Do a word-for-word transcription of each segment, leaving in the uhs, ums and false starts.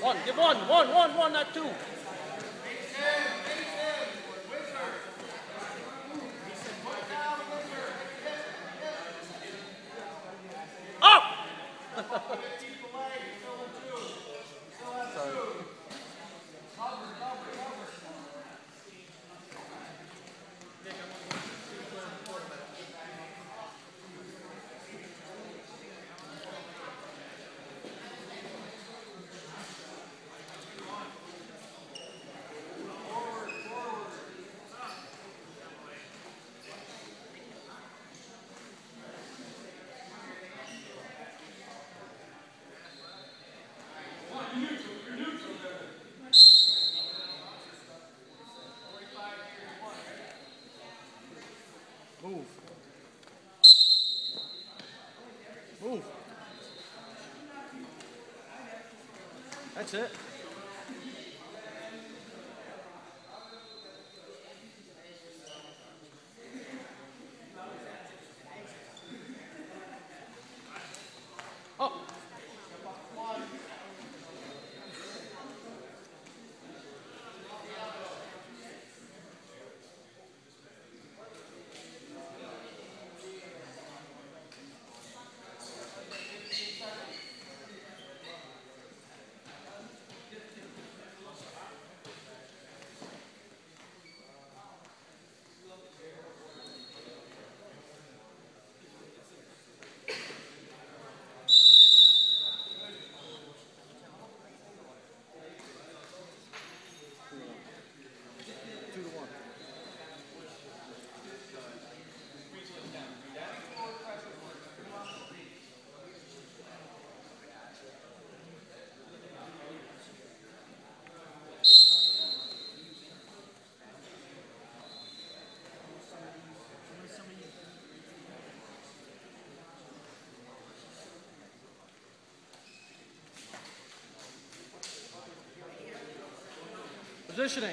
One, give one, one, one, one, not two. Up! Move. Move. That's it. Up. Two to one. Positioning.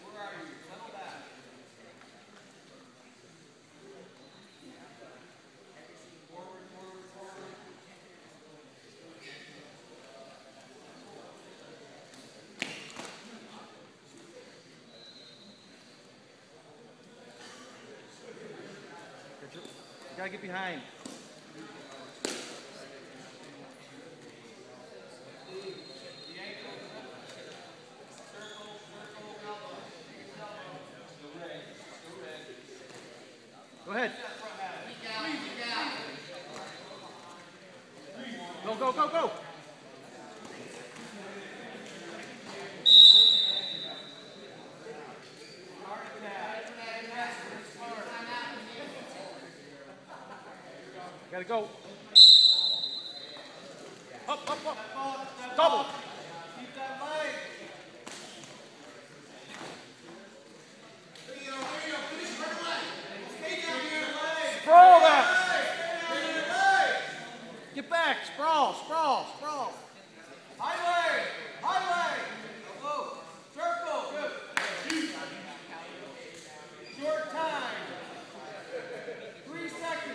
You gotta get behind. Go ahead. Go, go, go, go. Gotta go. Up, up, up. Double. Keep that leg. Sprawl that. Get back. Sprawl, sprawl, sprawl. Highway. Highway. Elbow. Circle. Good. Short time. Three seconds.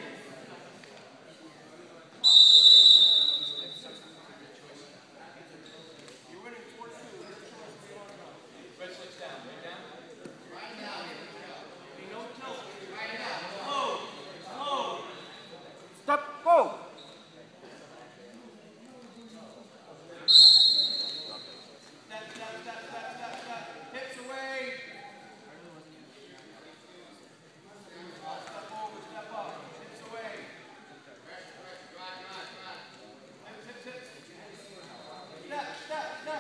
You're winning four two. Red switch down. Right down. Right down. No tilt. Right down. Slow. Slow. Step, go. Step, step, step, step, step, step. Hips away. Step over, step up. Hips away. Hips, hips, hips. Step, step, step.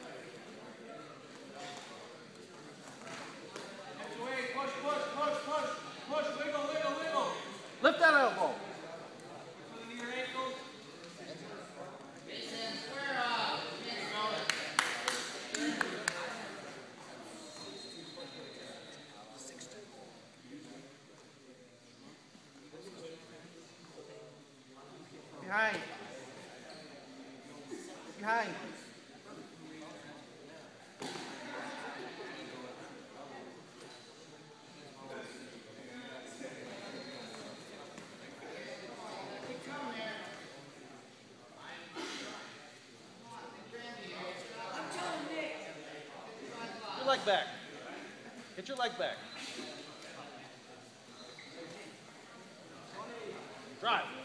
Hips away. Push, push, push, push. Push, wiggle, wiggle, wiggle. Lift that elbow. Push with your ankles. Behind. Behind. leg back. Get your leg back. Drive.